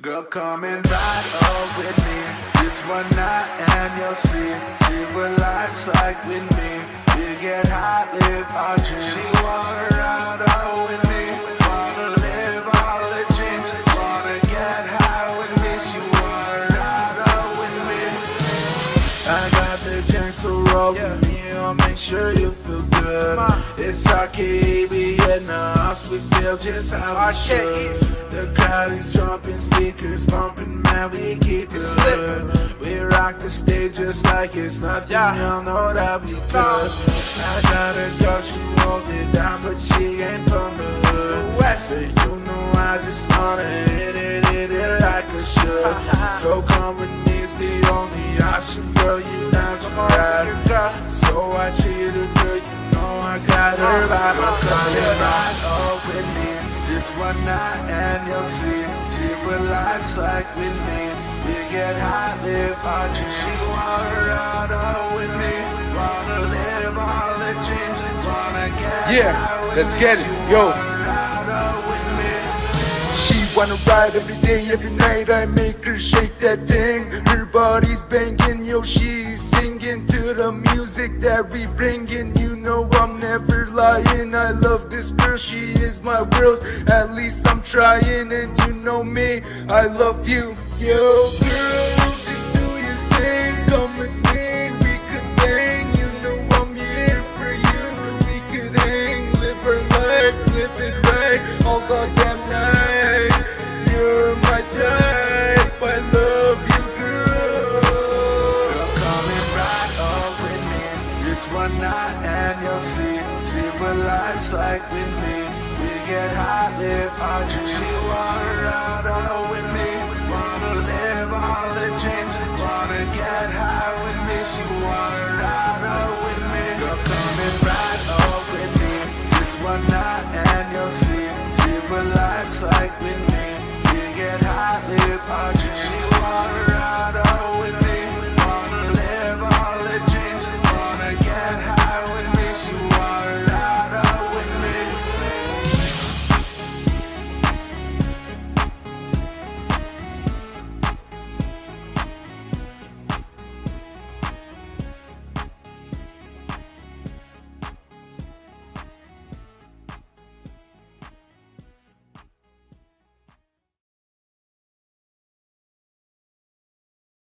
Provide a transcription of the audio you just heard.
Girl, come and ride up with me just one night and you'll see what life's like with me. We get high, live our dreams. She wanna ride up with me, wanna live all the dreams. Wanna get high with me, she wanna ride up with me. I got the chance to roll with me, I'll make sure you feel good. It's our KB in the house, we feel just how we should. The crowd is jumping, speakers bumping, man, we keep it lit. We rock the stage just like it's nothing, y'all know that we could. I got a girl, she hold it down, but she ain't from the hood. So you know I just wanna hit it like I should. So come with me, it's the only option, girl, you down to ride. So I treat her good, you know I got her by my side. Ride up with me just one night and you'll see what life's like with me. We get high, live our dreams. She wanna ride up with me, wanna live all the dreams. Wanna get high with let's me. get it, She yo. wanna ride up with me. She wanna ride every day, every night. I make her shake that thing. Her body's banging, yo, she's singing to the music that we bringing. You know I'm never lying, I love this girl, she is my world. At least I'm trying, and you know me, I love you. Yo, girl, just do your thing, come with me, we could bang. You know I'm here for you, we could hang, live our life, live it right, all goddamn night. You're my type, I love you, girl. Girl, come and ride up with me just one night and you'll see what life's like with me. We get high, live our dreams. She wanna ride up with me, wanna live all the dreams. Wanna get high with me, she wanna ride up with me. Girl, come and ride up with me just one night and you'll see what life's like with me. We get high, live our dreams. She wanna ride up with me,